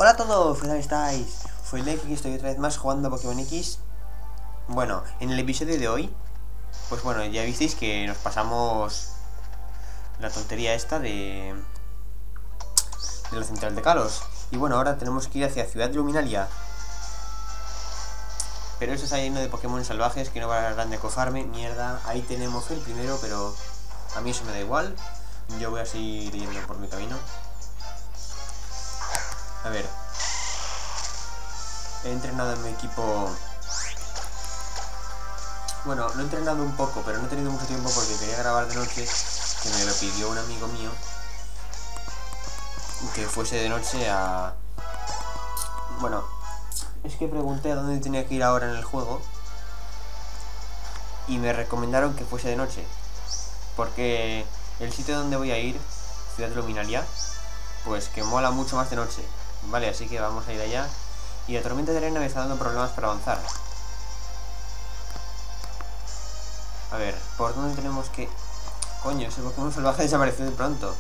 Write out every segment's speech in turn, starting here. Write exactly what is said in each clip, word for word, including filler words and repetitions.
Hola a todos, ¿qué tal estáis? Soy Leki y estoy otra vez más jugando a Pokémon X. Bueno, en el episodio de hoy, pues bueno, ya visteis que nos pasamos la tontería esta de, de la central de Kalos. Y bueno, ahora tenemos que ir hacia Ciudad Luminaria. Pero eso está lleno de Pokémon salvajes que no pararán de cofarme. Mierda, ahí tenemos el primero, pero a mí eso me da igual. Yo voy a seguir yendo por mi camino. A ver, he entrenado en mi equipo. Bueno, lo he entrenado un poco, pero no he tenido mucho tiempo porque quería grabar de noche, que me lo pidió un amigo mío, que fuese de noche a... Bueno, es que pregunté a dónde tenía que ir ahora en el juego y me recomendaron que fuese de noche, porque el sitio donde voy a ir, Ciudad Luminaria, pues que mola mucho más de noche. Vale, así que vamos a ir allá. Y la tormenta de arena me está dando problemas para avanzar. A ver, ¿por dónde tenemos que...? Coño, ese Pokémon salvaje desapareció de pronto.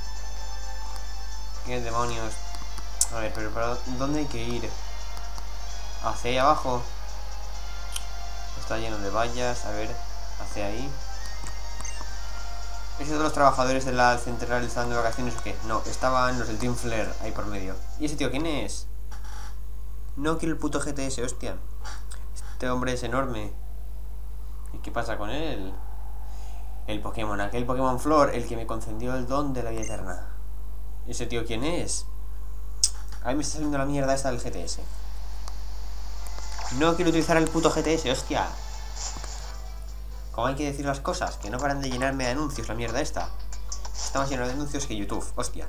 ¿Qué demonios? A ver, pero ¿para dónde hay que ir? ¿Hacia ahí abajo? Está lleno de vallas. A ver, hacia ahí. ¿Esos de los trabajadores de la central estaban de vacaciones o qué? No, estaban los del Team Flare ahí por medio. ¿Y ese tío quién es? No quiero el puto G T S, hostia. Este hombre es enorme. ¿Y qué pasa con él? El Pokémon, aquel Pokémon Flor, el que me concedió el don de la vida eterna. ¿Ese tío quién es? A mí me está saliendo la mierda esta del G T S. No quiero utilizar el puto G T S, hostia. ¿Cómo hay que decir las cosas? Que no paran de llenarme de anuncios la mierda esta. Está más lleno de anuncios que YouTube, hostia.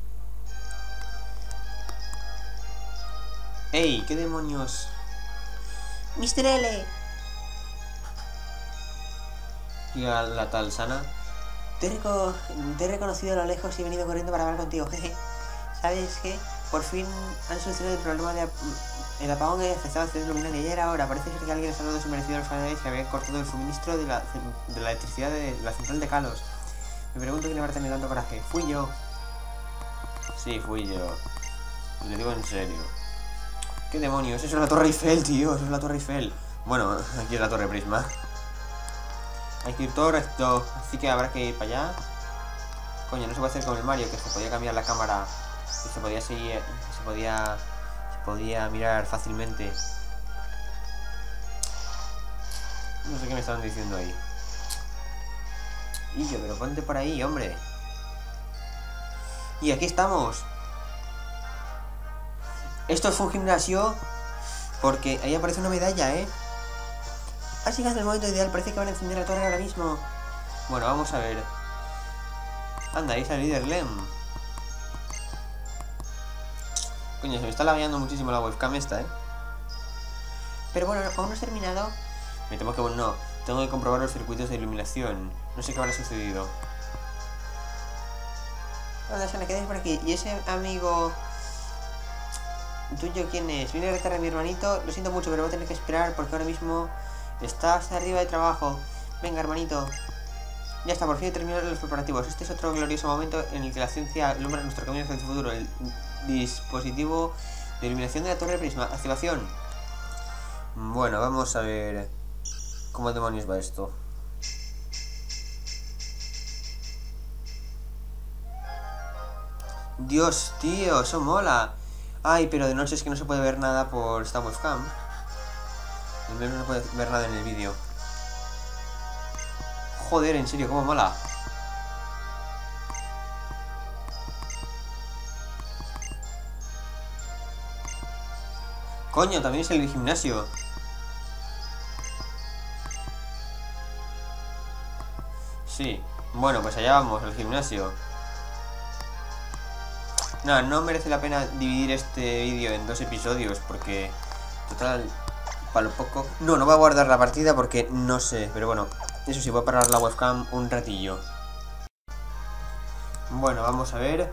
¡Ey! ¿Qué demonios? ¡mister L! Y a la tal Sana. Te he, reco te he reconocido a lo lejos y he venido corriendo para hablar contigo, jeje. ¿Sabes qué? Por fin han solucionado el problema de el apagón que afectaba a Ciudad Luminaria. Ya era hora. Parece ser que alguien ha dado su merecido a los familiares que había cortado el suministro de la, de la electricidad de la central de Kalos. Me pregunto quién le va a tener tanto coraje. Fui yo. Sí, fui yo. Le digo en serio. ¿Qué demonios? Eso es la Torre Eiffel, tío. Eso es la Torre Eiffel. Bueno, aquí es la Torre Prisma. Hay que ir todo recto. Así que habrá que ir para allá. Coño, no se puede hacer como el Mario, que se podía cambiar la cámara y se podía seguir. Se podía. Se podía mirar fácilmente. No sé qué me estaban diciendo ahí. Y yo, pero ponte por ahí, hombre. Y aquí estamos. Esto fue un gimnasio porque ahí aparece una medalla, ¿eh? Ha llegado el momento ideal, parece que van a encender la torre ahora mismo. Bueno, vamos a ver. Anda, ahí está el líder Lem. Coño, se me está lagueando muchísimo la webcam esta, ¿eh? Pero bueno, aún no has terminado. Me temo que bueno, no. Tengo que comprobar los circuitos de iluminación. No sé qué habrá sucedido. Hola, Sana, ¿qué por aquí? ¿Y ese amigo tuyo quién es? Viene a retar a mi hermanito. Lo siento mucho, pero voy a tener que esperar porque ahora mismo está hasta arriba de trabajo. Venga, hermanito. Ya está, por fin he terminado los preparativos. Este es otro glorioso momento en el que la ciencia alumbra nuestro camino hacia el futuro. El dispositivo de iluminación de la Torre Prisma. Activación. Bueno, vamos a ver cómo demonios va esto. Dios, tío, eso mola. Ay, pero de noche es que no se puede ver nada por esta webcam. Al menos no se puede ver nada en el vídeo. Joder, en serio, cómo mola. Coño, también es el gimnasio. Sí, bueno, pues allá vamos, al gimnasio. No, no merece la pena dividir este vídeo en dos episodios porque, total, para lo poco... No, no voy a guardar la partida porque no sé, pero bueno, eso sí, voy a parar la webcam un ratillo. Bueno, vamos a ver.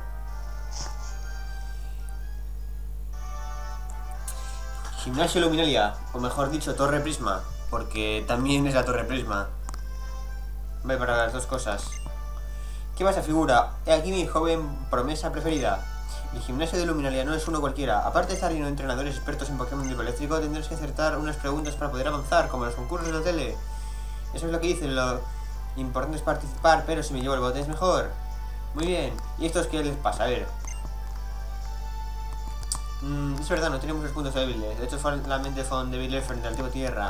Gimnasio Luminaria, o mejor dicho, Torre Prisma, porque también es la Torre Prisma. Voy para las dos cosas. ¿Qué pasa, figura? He aquí mi joven promesa preferida. El gimnasio de Luminaria no es uno cualquiera. Aparte de estar lleno de entrenadores expertos en Pokémon tipo eléctrico, tendrás que acertar unas preguntas para poder avanzar, como los concursos de la tele. Eso es lo que dicen, lo importante es participar, pero si me llevo el bote es mejor. Muy bien. ¿Y estos qué les pasa? A ver. Mm, es verdad, no tenemos los puntos débiles. De hecho, solamente son débiles frente al tipo tierra.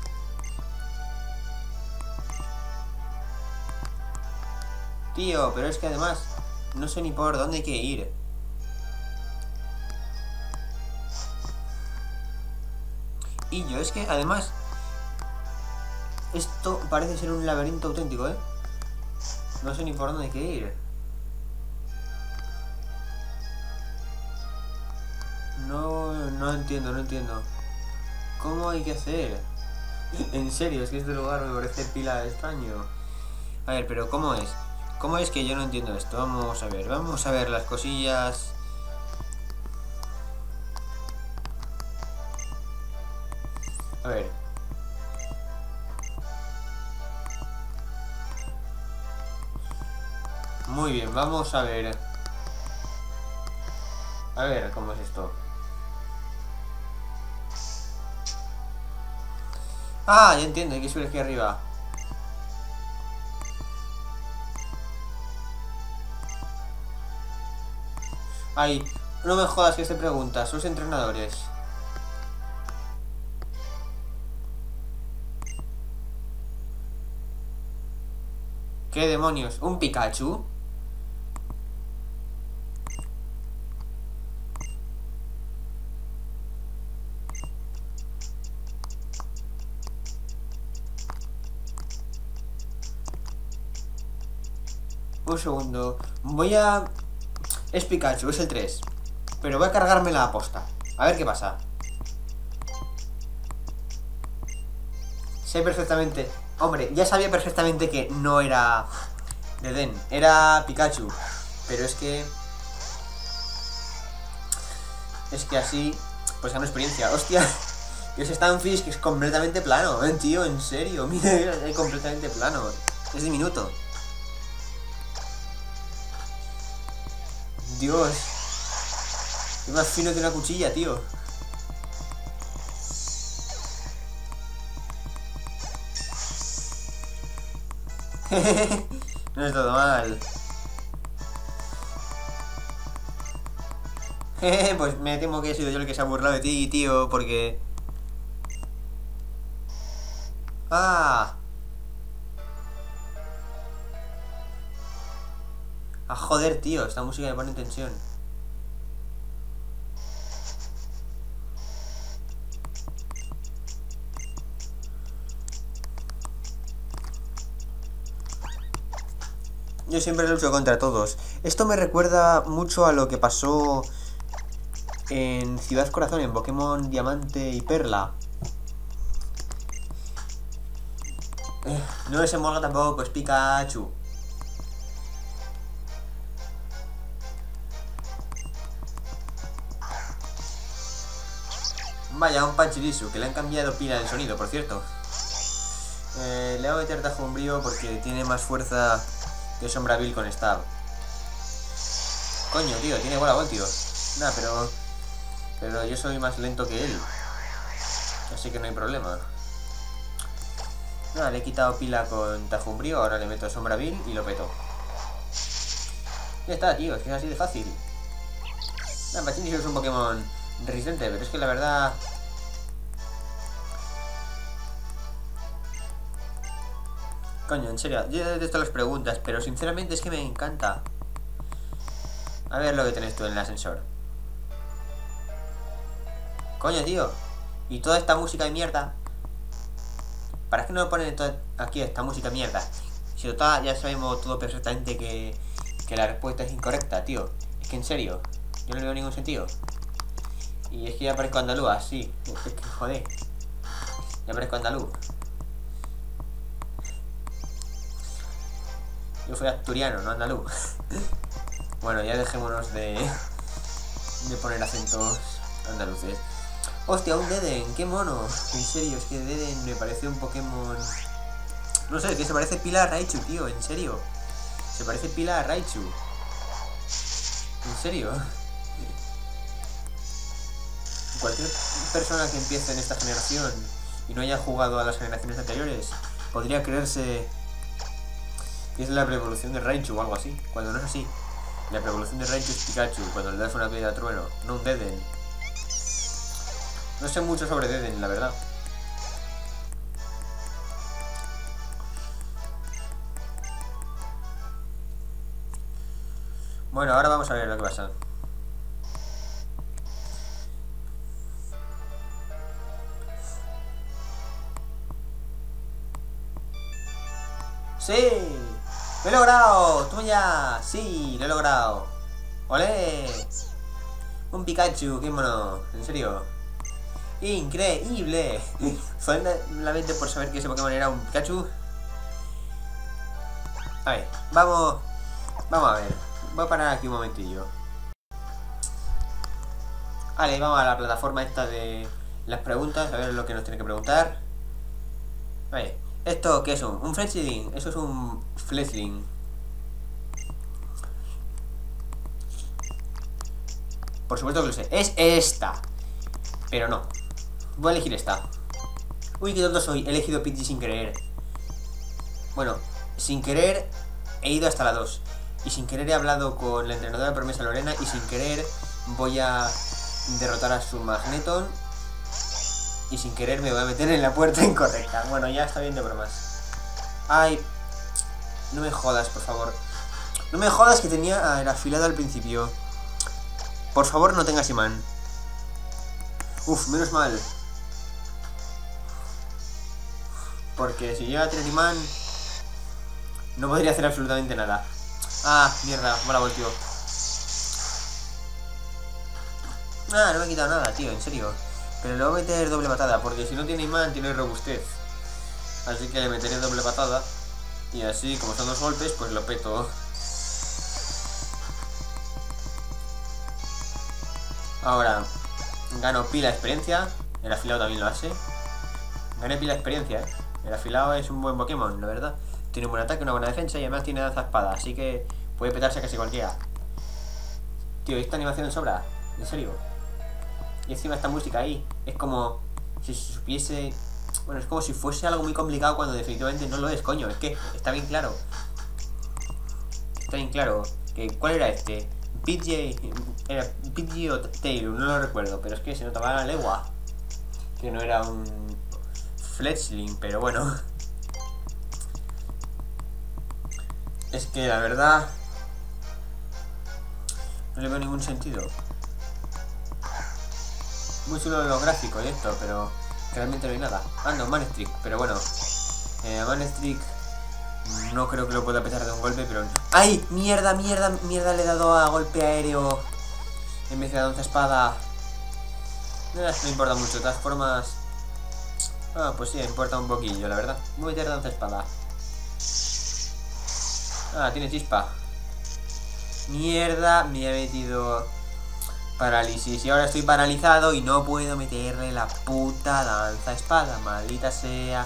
Tío, pero es que además no sé ni por dónde hay que ir. Y yo, es que además esto parece ser un laberinto auténtico, ¿eh? No sé ni por dónde hay que ir. No, no entiendo, no entiendo. ¿Cómo hay que hacer? En serio, es que este lugar me parece pila extraño. A ver, pero ¿cómo es? ¿Cómo es que yo no entiendo esto? Vamos a ver, vamos a ver las cosillas. A ver. Muy bien, vamos a ver. A ver, ¿cómo es esto? Ah, ya entiendo, hay que subir aquí arriba. Ay, no me jodas que se pregunta, sus entrenadores. ¿Qué demonios? ¿Un Pikachu? Un segundo. Voy a... Es Pikachu, es el tres. Pero voy a cargarme la aposta. A ver qué pasa. Sé perfectamente... Hombre, ya sabía perfectamente que no era... Dedenne, era Pikachu. Pero es que... Es que así... Pues gano experiencia. Hostia. Que ese Stunfisk es completamente plano. ¿Eh, tío? En serio. Mira, es completamente plano. Es diminuto. Dios. Es más fino que una cuchilla, tío. No es todo mal. Pues me temo que he sido yo el que se ha burlado de ti, tío, porque... ¡Ah! ¡Ah, joder, tío! Esta música me pone en tensión. Yo siempre lucho contra todos. Esto me recuerda mucho a lo que pasó en Ciudad Corazón, en Pokémon Diamante y Perla. Eh, no es Emolga tampoco, pues Pikachu. Vaya, un Pachirisu, que le han cambiado pila del sonido, por cierto. Eh, le voy a meter Tajo Umbrío porque tiene más fuerza que Sombraville con Stab. Coño, tío, tiene bola gol, tío. Nah, pero... Pero yo soy más lento que él. Así que no hay problema. Nada, le he quitado pila con Tajo Umbrío, ahora le meto Sombraville y lo peto. Ya está, tío, es que es así de fácil. Nah, Pachirisu es un Pokémon resistente, pero es que la verdad... Coño, en serio, yo detesto las preguntas, pero sinceramente es que me encanta. A ver lo que tenés tú en el ascensor. Coño, tío. Y toda esta música de mierda. ¿Para qué no me ponen toda aquí esta música de mierda? Si total, ya sabemos todo perfectamente que, que la respuesta es incorrecta, tío. Es que en serio, yo no le veo ningún sentido. Y es que ya parezco andaluz, así. Es que joder. Ya parezco andaluz. Yo soy asturiano, no andaluz. Bueno, ya dejémonos de, de poner acentos andaluces. Hostia, un Dedenne, qué mono. En serio, es que Dedenne me parece un Pokémon... No sé, que se parece pila a Raichu, tío, en serio. Se parece pila a Raichu. En serio. cualquier persona que empiece en esta generación y no haya jugado a las generaciones anteriores podría creerse que es la revolución de Raichu o algo así, cuando no es así. La revolución de Raichu es Pikachu, cuando le das una piedra a trueno, no un Deden. No sé mucho sobre Deden, la verdad. Bueno, ahora vamos a ver lo que pasa. ¡Sí! ¡Lo he logrado! ¡Toma ya! ¡Sí! ¡Lo he logrado! ¡Olé! Un Pikachu, qué mono. ¿En serio? ¡Increíble! Solamente por saber que ese Pokémon era un Pikachu. A ver, vamos... Vamos a ver. Voy a parar aquí un momentillo. Vale, vamos a la plataforma esta de las preguntas. A ver lo que nos tiene que preguntar. Vale. ¿Esto qué es un? ¿Un Fletchling? Eso es un Fletchling. Por supuesto que lo sé. Es esta. Pero no. Voy a elegir esta. Uy, qué tonto soy. He elegido Pidgey sin querer. Bueno, sin querer he ido hasta la dos. Y sin querer he hablado con la entrenadora de promesa Lorena. Y sin querer voy a derrotar a su Magneton. Y sin querer me voy a meter en la puerta incorrecta. Bueno, ya está bien de bromas. Ay, no me jodas, por favor. No me jodas que tenía el afilado al principio. Por favor, no tengas imán. Uf, menos mal. Porque si llega a tener imán, no podría hacer absolutamente nada. Ah, mierda, me la volteó. Ah, no me he quitado nada, tío, en serio. Pero le voy a meter doble patada, porque si no tiene imán, tiene robustez. Así que le meteré doble patada. Y así, como son dos golpes, pues lo peto. Ahora, gano pila de experiencia. El afilado también lo hace. Gané pila de experiencia, eh. El afilado es un buen Pokémon, la verdad. Tiene un buen ataque, una buena defensa y además tiene danza espada. Así que puede petarse a casi cualquiera. Tío, esta animación sobra. En serio. Y encima esta música ahí, es como si se supiese... Bueno, es como si fuese algo muy complicado cuando definitivamente no lo es, coño. Es que está bien claro. Está bien claro. Que, ¿cuál era este? Pidgey... Era Pidgey o Taylor, no lo recuerdo. Pero es que se notaba la legua que no era un Fletchling, pero bueno. Es que la verdad no le veo ningún sentido. Muy chulo los gráficos y esto, pero realmente no hay nada. Ah, no, Manectric, pero bueno. Eh, Manectric no creo que lo pueda petar de un golpe, pero... ¡Ay! ¡Mierda, mierda, mierda! Le he dado a golpe aéreo en vez de a danza espada. No, no importa mucho, de todas formas... Ah, pues sí, importa un poquillo, la verdad. Voy a meter danza espada. Ah, tiene chispa. Mierda, me ha metido... parálisis, y ahora estoy paralizado y no puedo meterle la puta danza espada, maldita sea.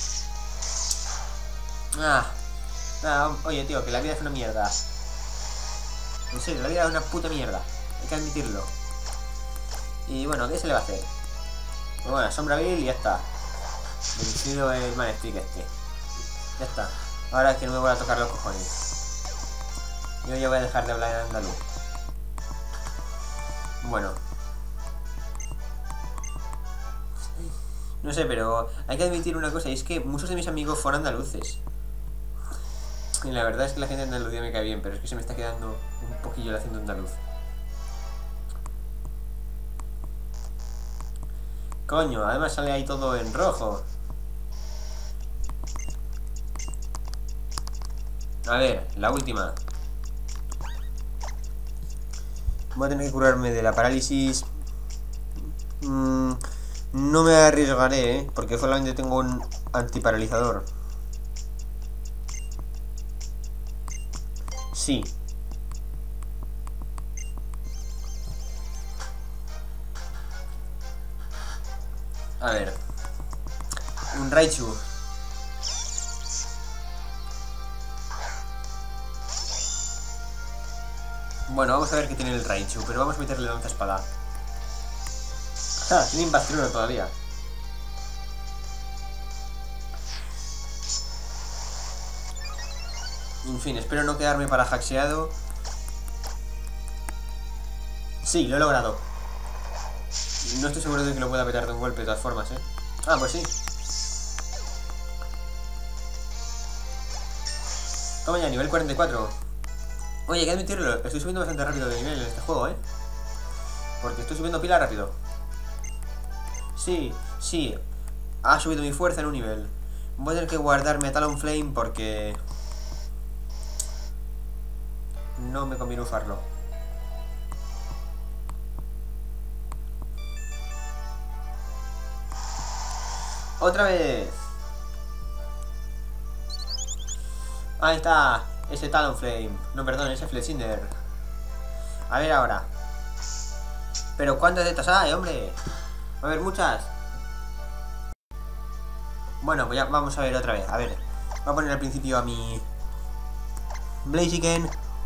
Ah, ah, oye tío, que la vida es una mierda. En serio, la vida es una puta mierda, hay que admitirlo. Y bueno, ¿qué se le va a hacer? Pues bueno, Sombra Vil y ya está. Vencido el Manectric este. Ya está. Ahora es que no me voy a tocar los cojones. Yo ya voy a dejar de hablar en andaluz. Bueno, no sé, pero hay que admitir una cosa, y es que muchos de mis amigos fueron andaluces. Y la verdad es que la gente de Andalucía me cae bien, pero es que se me está quedando un poquillo el acento andaluz. Coño, además sale ahí todo en rojo. A ver, la última. Voy a tener que curarme de la parálisis. Mm, no me arriesgaré, ¿eh? Porque solamente tengo un antiparalizador. Sí. A ver. Un Raichu. Bueno, vamos a ver qué tiene el Raichu, pero vamos a meterle lanza espada. Ja, tiene Impact uno todavía. En fin, espero no quedarme para haxeado. Sí, lo he logrado. No estoy seguro de que lo pueda petar de un golpe de todas formas, ¿eh? Ah, pues sí. Toma ya, nivel cuarenta y cuatro. Oye, hay que admitirlo, estoy subiendo bastante rápido de nivel en este juego, ¿eh? Porque estoy subiendo pila rápido. Sí, sí. Ha subido mi fuerza en un nivel. Voy a tener que guardarme a Talonflame porque... no me conviene usarlo. ¡Otra vez! Ahí está. Ese Talonflame. No, perdón, ese Flexinder. A ver ahora. Pero ¿cuántas de estas hay, hombre? A ver, muchas. Bueno, pues ya vamos a ver otra vez. A ver. Voy a poner al principio a mi... Blaziken.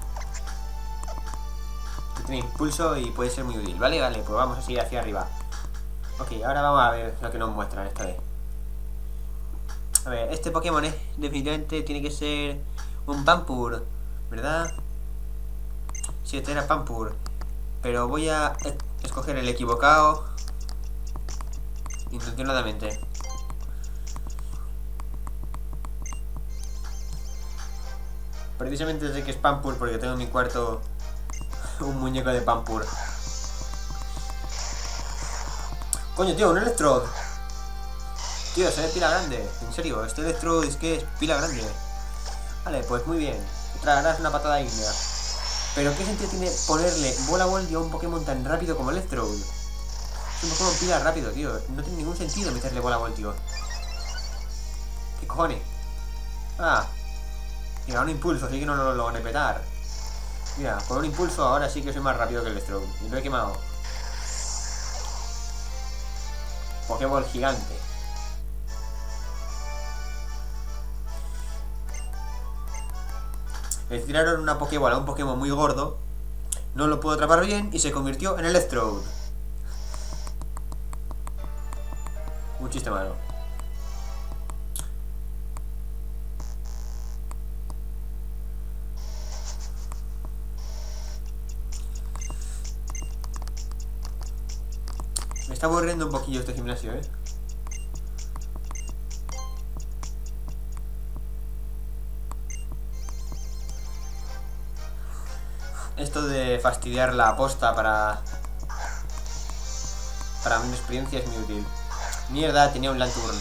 Que tiene impulso y puede ser muy útil. Vale, vale, pues vamos a seguir hacia arriba. Ok, ahora vamos a ver lo que nos muestran esta vez. A ver, este Pokémon es, definitivamente tiene que ser un Pampur, ¿verdad? Sí, este era Pampur. Pero voy a escoger el equivocado intencionadamente. Precisamente sé que es Pampur porque tengo en mi cuarto un muñeco de Pampur. Coño, tío, un Electrode. Tío, se ve pila grande. En serio, este Electrode es que es pila grande. Vale, pues muy bien. Tragarás una patada ígnea. Pero ¿qué sentido tiene ponerle bola Voltio a un Pokémon tan rápido como Electrode? Es un Pokémon pila rápido, tío. No tiene ningún sentido meterle bola Voltio. ¿Qué cojones? Ah. Mira, un impulso, así que no lo van a petar. Mira, con un impulso ahora sí que soy más rápido que el Electrode. Y lo he quemado. Pokémon gigante. Le tiraron una Pokébola a un Pokémon muy gordo. No lo pudo atrapar bien y se convirtió en el Electrode. Un chiste malo. Me está aburriendo un poquillo este gimnasio, ¿eh? Esto de fastidiar la aposta para... para mi experiencia es muy útil. Mierda, tenía un Lanturn.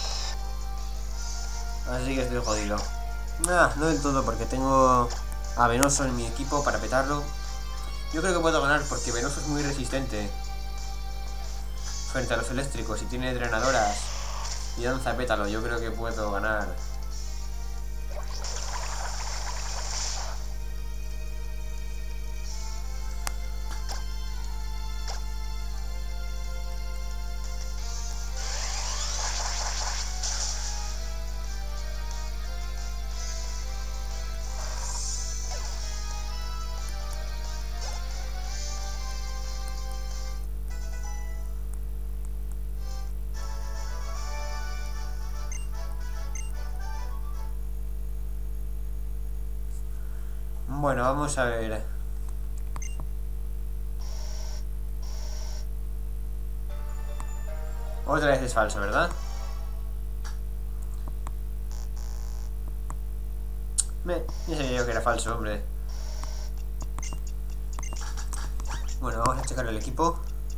Así que estoy jodido. Nah, no del todo, porque tengo a Venoso en mi equipo para petarlo. Yo creo que puedo ganar porque Venoso es muy resistente frente a los eléctricos y tiene drenadoras y danza pétalo. Yo creo que puedo ganar. Bueno, vamos a ver. Otra vez es falso, ¿verdad? Me, ya sabía yo que era falso, hombre. Bueno, vamos a checar el equipo.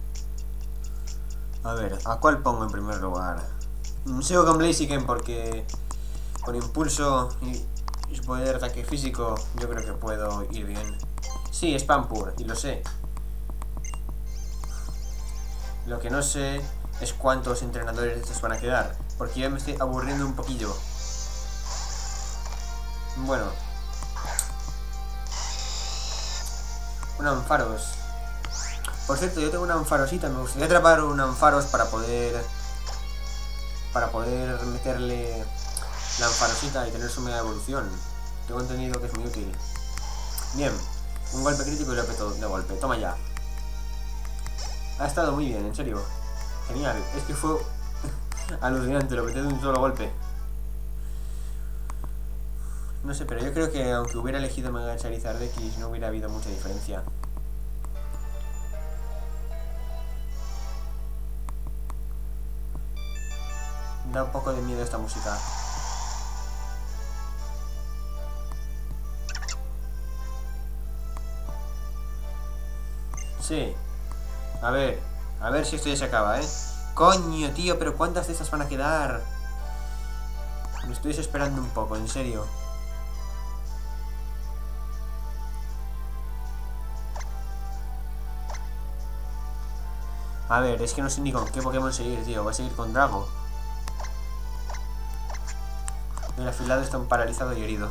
A ver, ¿a cuál pongo en primer lugar? Sigo con Blaziken porque con impulso y poder de ataque físico yo creo que puedo ir bien. Sí, es Pampur, y lo sé. Lo que no sé es cuántos entrenadores de estos van a quedar, porque ya me estoy aburriendo un poquillo. Bueno. Un Ampharos. Por cierto, yo tengo una Ampharosita, me gustaría atrapar un Ampharos para poder... Para poder meterle la Ampharosita y tener su mega evolución. Tengo entendido que es muy útil. Bien, un golpe crítico y lo peto de golpe. Toma ya. Ha estado muy bien, en serio. Genial. Es que fue alucinante, lo metí de un solo golpe. No sé, pero yo creo que aunque hubiera elegido Mega Charizard X no hubiera habido mucha diferencia. Da un poco de miedo esta música. Sí. A ver. A ver si esto ya se acaba, ¿eh? Coño, tío, pero ¿cuántas de estas van a quedar? Me estoy desesperando un poco, en serio. A ver, es que no sé ni con qué Pokémon seguir, tío. Voy a seguir con Drago. El afilado está un paralizado y herido.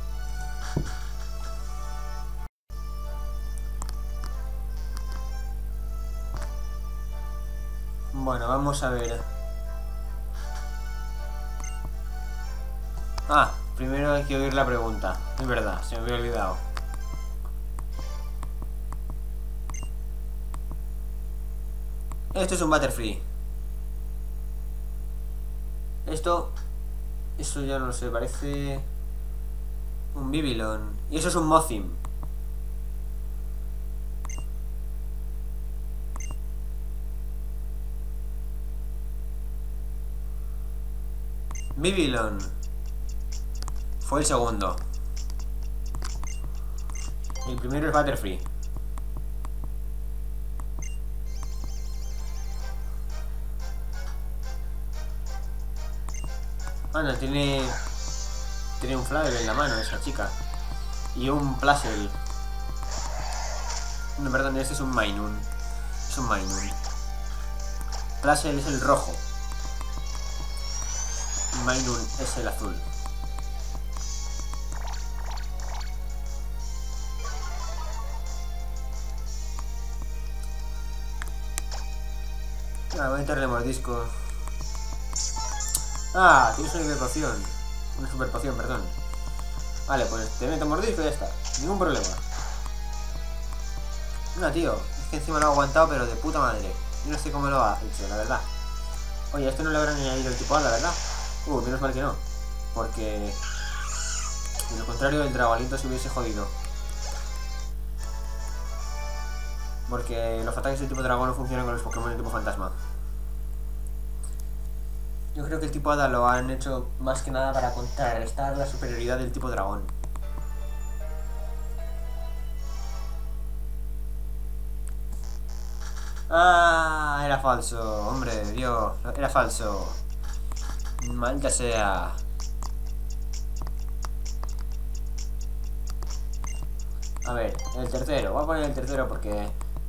Bueno, vamos a ver. Ah, primero hay que oír la pregunta. Es verdad, se me había olvidado. Esto es un Butterfree. Esto... Eso ya no lo sé, parece... un Babylon. Y eso es un Mothim. Babylon. Fue el segundo. El primero es Butterfree. Anda, tiene... Tiene un Flavel en la mano esa chica. Y un Plasel. No, perdón, este es un Minun. Es un Minun. Plasel es el rojo. Minun es el azul. Ah, voy a meterle mordisco. Ah, tienes una hiper poción. Una super poción, perdón. Vale, pues te meto mordisco y ya está. Ningún problema. No, tío. Es que encima lo ha aguantado, pero de puta madre. Yo no sé cómo lo ha hecho, la verdad. Oye, a este no le habrán añadido el tipo A, la verdad. Uh, menos mal que no. Porque... de lo contrario, el Dragolinto se hubiese jodido. Porque los ataques del tipo dragón no funcionan con los Pokémon del tipo fantasma. Yo creo que el tipo Hada lo han hecho más que nada para contrarrestar la superioridad del tipo dragón. Ah, era falso, hombre, Dios, era falso. Maldita sea. A ver, el tercero, voy a poner el tercero porque...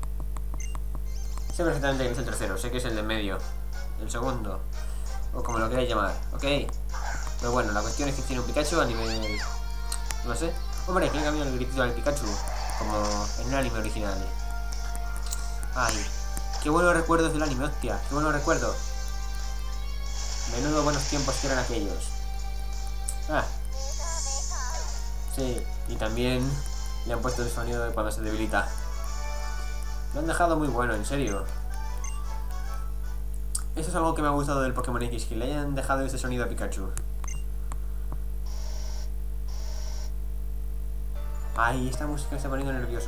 sé perfectamente que no es el tercero, sé que es el de medio. El segundo. O como lo queráis llamar, ¿ok? Pero bueno, la cuestión es que tiene un Pikachu a nivel... no sé. Hombre, que le cambiado el gritito al Pikachu. Como en el anime original. Ay, qué buenos recuerdos del anime, hostia. Qué buenos recuerdos. Menudo buenos tiempos que eran aquellos. Ah. Sí, y también le han puesto el sonido de cuando se debilita. Lo han dejado muy bueno, en serio. Eso es algo que me ha gustado del Pokémon X, que le hayan dejado ese sonido a Pikachu. Ay, esta música me está poniendo nervioso.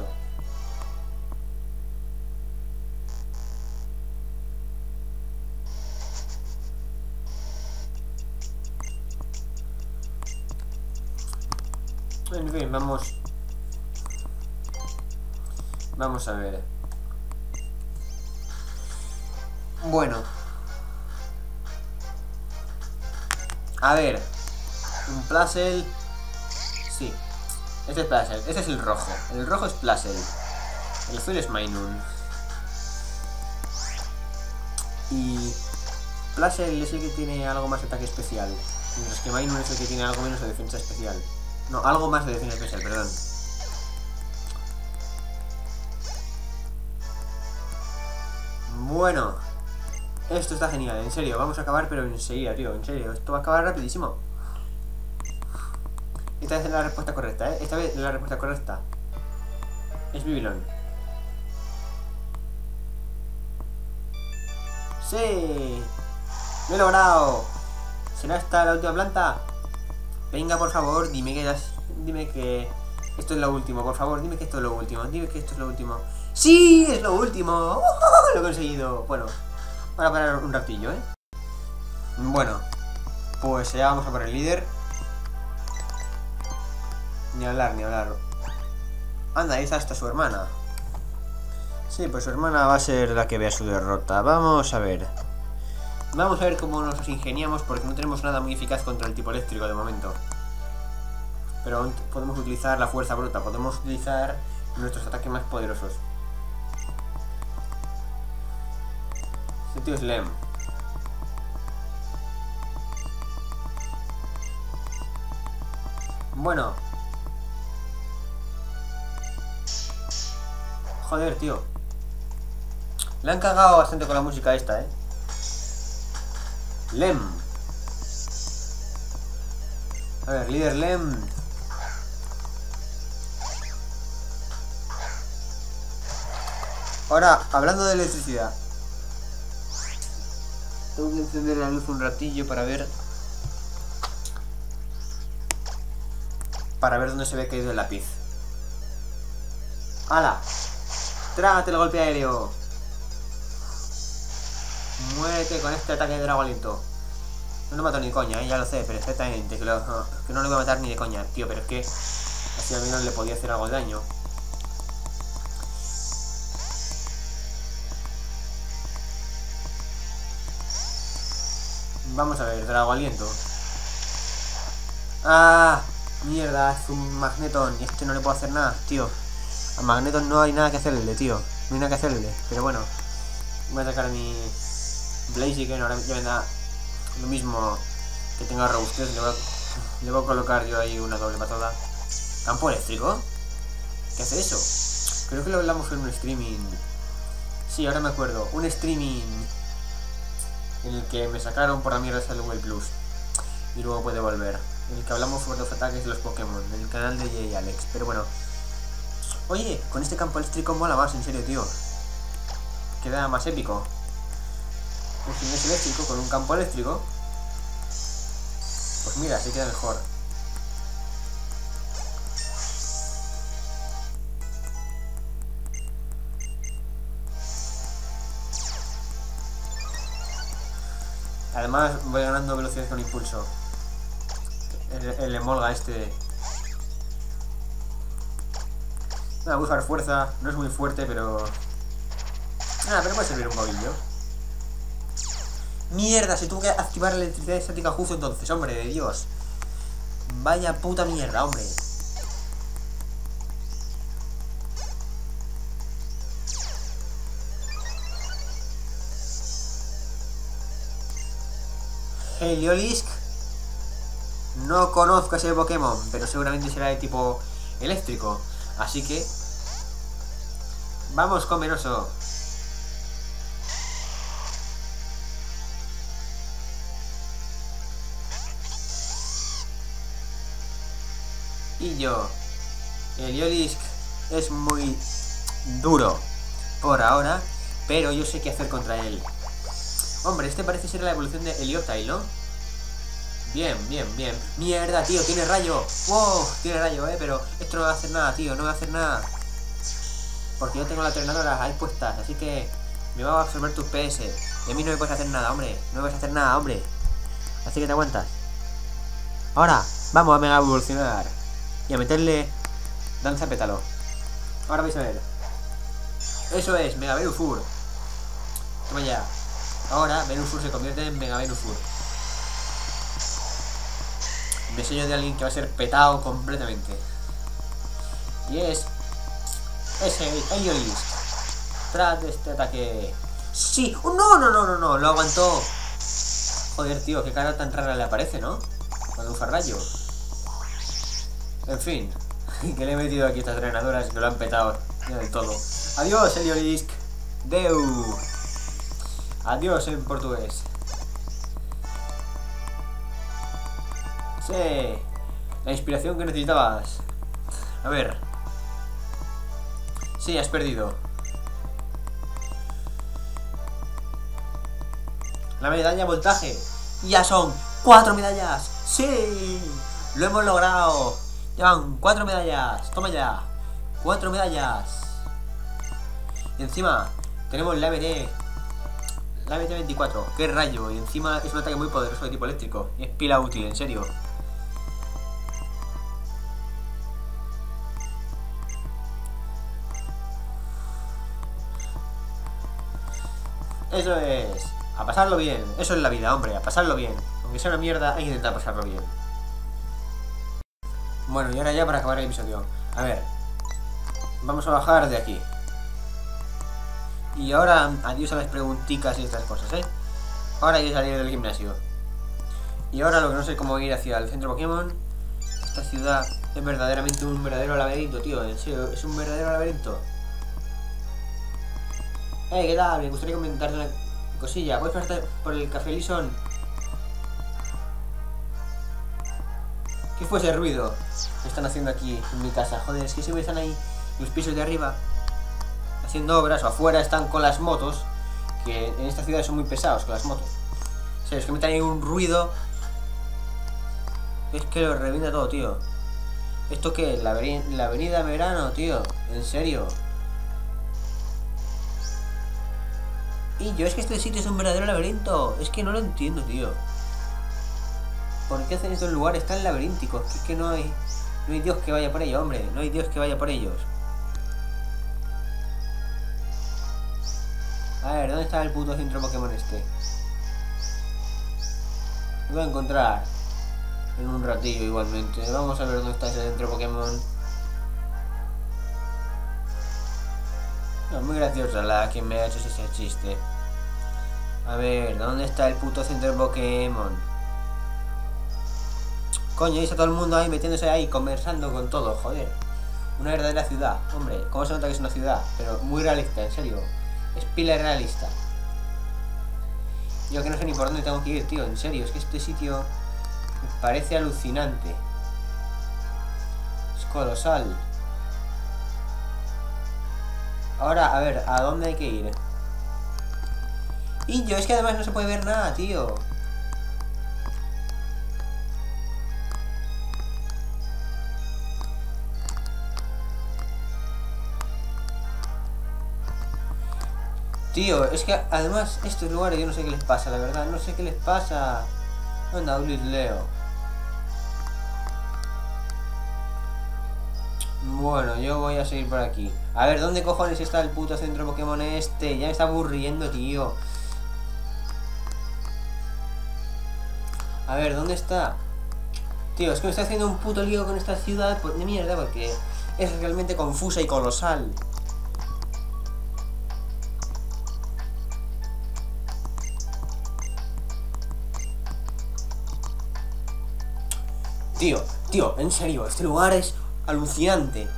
En fin, vamos... Vamos a ver. Bueno. A ver. Un Plasel. Sí. Este es Plasel. Este es el rojo. El rojo es Plasel. El azul es Minun. Y... Plasel es el que tiene algo más de ataque especial. Mientras que Minun es el que tiene algo menos de defensa especial. No, algo más de defensa especial, perdón. Bueno, esto está genial, en serio, vamos a acabar pero enseguida, tío, en serio, esto va a acabar rapidísimo. Esta vez es la respuesta correcta, ¿eh? Esta vez es la respuesta correcta. Es Babylon. ¡Sí! ¡Lo he logrado! ¿Será esta la última planta? Venga, por favor, dime que las... Dime que... Esto es lo último, por favor, dime que esto es lo último. Dime que esto es lo último. ¡Sí! ¡Es lo último! ¡Oh! Lo he conseguido. Bueno, para parar un ratillo, ¿eh? Bueno, pues ya vamos a por el líder. Ni hablar, ni hablar. Anda, ahí está hasta su hermana. Sí, pues su hermana va a ser la que vea su derrota. Vamos a ver. Vamos a ver cómo nos ingeniamos, porque no tenemos nada muy eficaz contra el tipo eléctrico de momento. Pero podemos utilizar la fuerza bruta, podemos utilizar nuestros ataques más poderosos. Este tío es Lem. Bueno. Joder, tío. Le han cagado bastante con la música esta, eh. Lem. A ver, líder Lem. Ahora, hablando de electricidad. Tengo que encender la luz un ratillo para ver... Para ver dónde se ve caído el lápiz. ¡Hala! ¡Trágate el golpe aéreo! Muérete con este ataque de drago aliento. No lo mato ni coña, ¿eh? Ya lo sé, perfectamente. Que, lo, que no lo voy a matar ni de coña, tío. Pero es que así al menos le podía hacer algo de daño. Vamos a ver, drago aliento. ¡Ah! Mierda, es un Magneton. Y este no le puedo hacer nada, tío. A Magneton no hay nada que hacerle, tío. No hay nada que hacerle. Pero bueno, voy a atacar a mi Blaziken. Ahora ya me da lo mismo que tenga robustez. Le voy, a, le voy a colocar yo ahí una doble patada. ¿Campo eléctrico? ¿Qué hace eso? Creo que lo hablamos en un streaming. Sí, ahora me acuerdo. Un streaming en el que me sacaron por la mierda esa Google Plus. Y luego puede volver. En el que hablamos sobre los ataques de los Pokémon. En el canal de Jay Alex. Pero bueno. Oye, con este campo eléctrico mola más, en serio, tío. Queda más épico. Un gimnasio eléctrico con un campo eléctrico. Pues mira, así queda mejor. Además voy ganando velocidad con impulso. El, el Emolga este. Nada, voy a usar fuerza. No es muy fuerte, pero... Nada, pero puede servir un poquillo. Mierda, se tuvo que activar la electricidad estática justo entonces, hombre de Dios. Vaya puta mierda, hombre. Heliolisk. No conozco ese Pokémon, pero seguramente será de tipo eléctrico. Así que... Vamos con Venoso. Y yo. Heliolisk es muy duro por ahora, pero yo sé qué hacer contra él. Hombre, este parece ser la evolución de Helioptile, ¿no? Bien, bien, bien. Mierda, tío, tiene rayo. Wow, tiene rayo, eh, pero esto no va a hacer nada, tío, no va a hacer nada. Porque yo tengo la entrenadora ahí puestas, así que me va a absorber tus P S. Y a mí no me puedes hacer nada, hombre. No me puedes hacer nada, hombre. Así que te aguantas. Ahora, vamos a mega evolucionar. Y a meterle danza pétalo. Ahora vais a ver. Eso es, Mega Venusur. Toma ya. Ahora Venusur se convierte en Mega Venusur. Diseño de alguien que va a ser petado completamente. Y es... Es el Heliolisk. Tras de este ataque. ¡Sí! ¡Oh, no, no, no, no, no! Lo aguantó. Joder, tío, qué cara tan rara le aparece, ¿no? Cuando usa rayo. En fin. Que le he metido aquí a estas drenadoras que lo han petado ya del todo. Adiós, Heliolisk. Deu. Adiós en portugués. Sí. La inspiración que necesitabas. A ver. Sí, has perdido. La medalla voltaje. Ya son cuatro medallas. ¡Sí! Lo hemos logrado. Llevan cuatro medallas. Toma ya. Cuatro medallas. Y encima tenemos la A B T. La A B T veinticuatro. ¡Qué rayo! Y encima es un ataque muy poderoso de tipo eléctrico. Y es pila útil, en serio. Eso es. A pasarlo bien. Eso es la vida, hombre. A pasarlo bien. Aunque sea una mierda, hay que intentar pasarlo bien. Bueno, y ahora ya para acabar el episodio. A ver. Vamos a bajar de aquí. Y ahora adiós a las preguntitas y estas cosas, ¿eh? Ahora hay que salir del gimnasio. Y ahora lo que no sé cómo ir hacia el centro Pokémon. Esta ciudad es verdaderamente un verdadero laberinto, tío. En serio, es un verdadero laberinto. Hey, ¿qué tal? Me gustaría comentarte una cosilla. ¿Puedes pasarte por el Café Lison? ¿Qué fue ese ruido que están haciendo aquí en mi casa? Joder, es que siempre están ahí en los pisos de arriba haciendo obras, o afuera están con las motos, que en esta ciudad son muy pesados con las motos. O sea, es que meten ahí un ruido. Es que lo revienta todo, tío. ¿Esto qué? ¿La, la avenida Verano, tío? ¿En serio? Y yo es que este sitio es un verdadero laberinto. Es que no lo entiendo, tío. ¿Por qué hacen estos lugares tan laberínticos? Que es que no hay... No hay Dios que vaya por ellos, hombre. No hay Dios que vaya por ellos. A ver, ¿dónde está el puto centro Pokémon este? Lo voy a encontrar en un ratillo igualmente. Vamos a ver dónde está ese centro Pokémon. No, muy graciosa la que me ha hecho ese chiste. A ver, ¿dónde está el puto centro Pokémon? Coño, ahí está todo el mundo ahí metiéndose ahí, conversando con todo, joder. Una verdadera ciudad, hombre, ¿cómo se nota que es una ciudad? Pero muy realista, en serio. Es pila realista. Yo que no sé ni por dónde tengo que ir, tío, en serio. Es que este sitio me parece alucinante. Es colosal. Ahora, a ver, ¿a dónde hay que ir? Y yo, es que además no se puede ver nada, tío. Tío, es que además estos lugares yo no sé qué les pasa, la verdad. No sé qué les pasa. Anda, Ulis Leo. Bueno, yo voy a seguir por aquí. A ver, ¿dónde cojones está el puto centro Pokémon este? Ya me está aburriendo, tío. A ver, ¿dónde está? Tío, es que me está haciendo un puto lío con esta ciudad de mierda porque es realmente confusa y colosal. Tío, tío, en serio, este lugar es alucinante.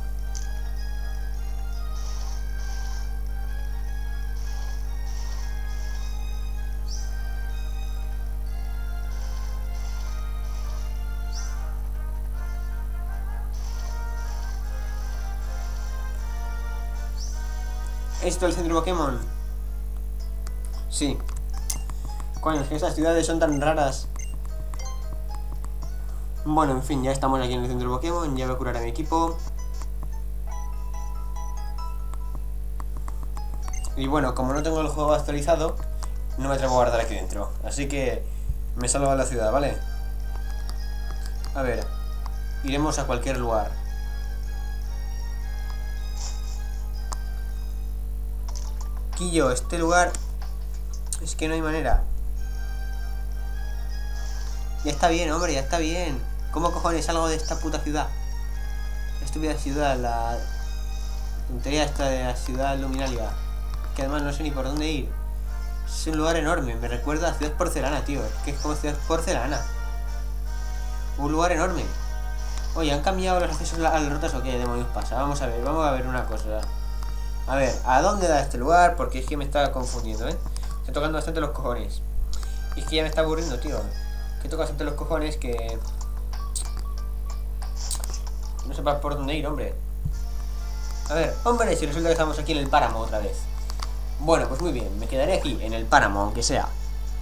¿Esto es el centro Pokémon? Sí. Coño, es que estas ciudades son tan raras. Bueno, en fin, ya estamos aquí en el centro Pokémon. Ya voy a curar a mi equipo. Y bueno, como no tengo el juego actualizado, no me atrevo a guardar aquí dentro. Así que me salgo a la ciudad, ¿vale? A ver, iremos a cualquier lugar. Quillo, este lugar... Es que no hay manera. Ya está bien, hombre, ya está bien. ¿Cómo cojones salgo de esta puta ciudad? La estúpida ciudad, la tontería esta de la ciudad luminaria. Que además no sé ni por dónde ir. Es un lugar enorme, me recuerda a Ciudad Porcelana, tío. Es que es como Ciudad Porcelana. Un lugar enorme. Oye, ¿han cambiado los accesos a las rutas o qué demonios pasa? Vamos a ver, vamos a ver una cosa. A ver, ¿a dónde da este lugar? Porque es que me está confundiendo, ¿eh? Estoy tocando bastante los cojones. Y es que ya me está aburriendo, tío. Que toca bastante los cojones que... No sepa por dónde ir, hombre. A ver, hombre, si resulta que estamos aquí en el páramo otra vez. Bueno, pues muy bien, me quedaré aquí, en el páramo, aunque sea.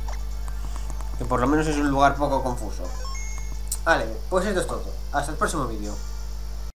Que por lo menos es un lugar poco confuso. Vale, pues esto es todo. Hasta el próximo vídeo.